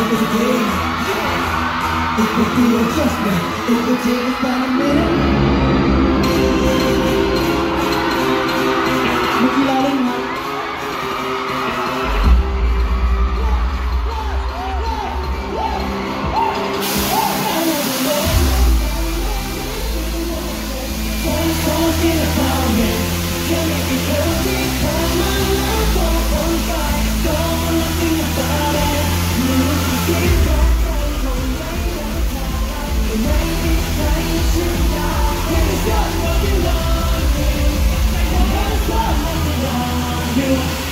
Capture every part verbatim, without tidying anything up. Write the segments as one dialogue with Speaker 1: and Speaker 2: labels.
Speaker 1: walk as a dream. It would be adjustment. It would take us about a minute. Make you loud and hot. Talking about me, can make me feel deep. Come on, love, go on fire. Don't wanna think about it. You see, don't go later. Maybe try to die. When it's got nothing on me, when it's got nothing on you.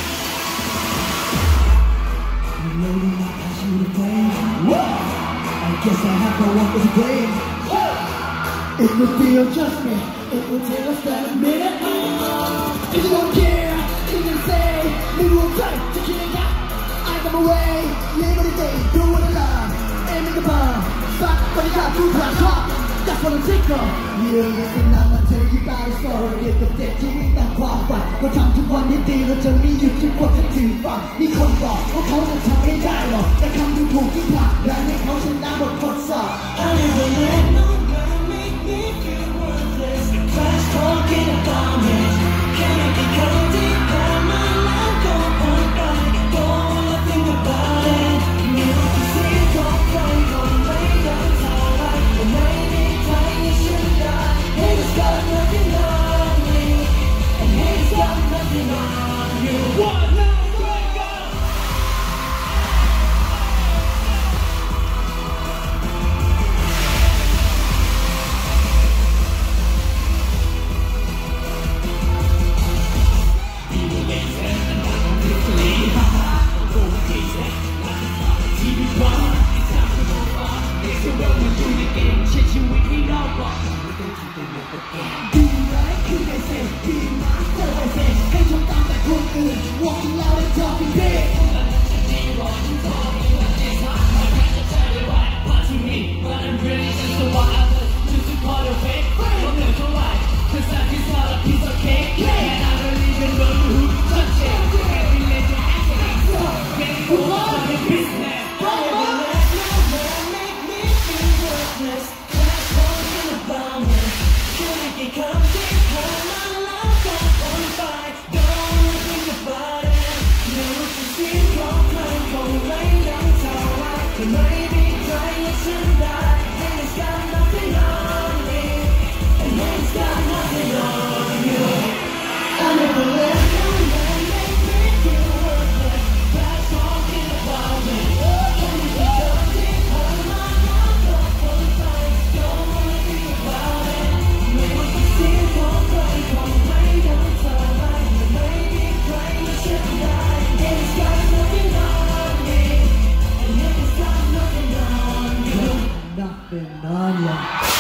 Speaker 1: I'm loading my passion with a plane. I guess I have no one to blame. It would be adjustment. It will take us about a minute. If you don't care, you can say, maybe we'll try to kill it out. I come away, labor the day, do what I love, aim at the bomb, stop, but you got two plus hot. That's what I'm sick of. Yeah, listen, I'ma tell you about a story. It's the dead to me, not qualified. ก็ทำทุกวันให้ดีแล้วจะไม่หยุดจนกว่าจะถึงฝั่งมีคนบอกว่าเขาจะทำไม่ได้หรอกแต่คำดูถูกที่ผลักดันให้เขาชนะบททดสอบ I never let no girl make me feel worthless. Trash talking about me, can't make it come deep. Come on, now go on by. Don't wanna think about it. You can see, don't cry, don't lay down, it's alright. But maybe try you should die. Haters got nothing on me, and haters got nothing on you. One, now, three, go! Walking loud and talking big. But I'm really just a wild, just a part of it. Don't know so why, cause I just got a piece of cake. And I don't even know who to touch it. Every legend acting so getting cool on the business. Don't let no man make me feel worthless. That's talking about me. Can't make it come deep. Come on, love, go on by. Don't wanna think about it. You can see, don't cry, don't lay down, it's alright. But maybe try it should die. And it's got nothing on me, and it's got nothing on you. I never let no man make me feel worthless. That's talking about me. Can you be dirty? Come on, love, go on by. Don't wanna think about it. Maybe see, don't cry, don't lay down, it's alright. But maybe try it should die. And it's got nothing on me, and it's got nothing on you. Nothing on you.